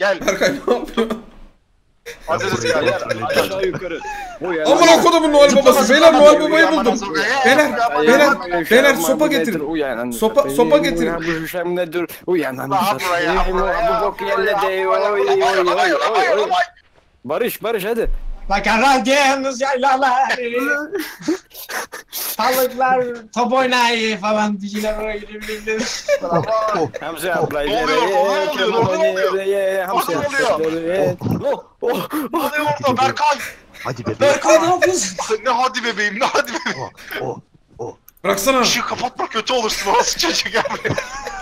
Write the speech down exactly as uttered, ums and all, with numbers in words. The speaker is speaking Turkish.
Gel. Berkay ne yapıyor? Aziz gel. Gel. Aşağı yukarı. Aman okudu bu Noel babası. Beyler Noel babayı buldum. Beyler, beyler, beyler sopa getirin. Sopa, sopa getirin. Uyanmışım nedir? Uyanan Daha buraya, buraya. bu bok yerle de oy oy oy oy oy. Barış Barış hadi. Bakarageniz yaylaları. Balıklar top oynayı falan bir şeyler oynayabilir. Hamza ablayı Ne oluyor, ne oluyor, ne oluyor? Hamza Ne oluyor? ablayı. Oh oh. Ne oluyor orada Berkay? Hadi bebeğim. Berkay ne yapıyorsun? Ne hadi bebeğim, ne hadi bebeğim. O, o, o. Bıraksana. Işığı kapatma kötü olursun orası çocuğu gel buraya.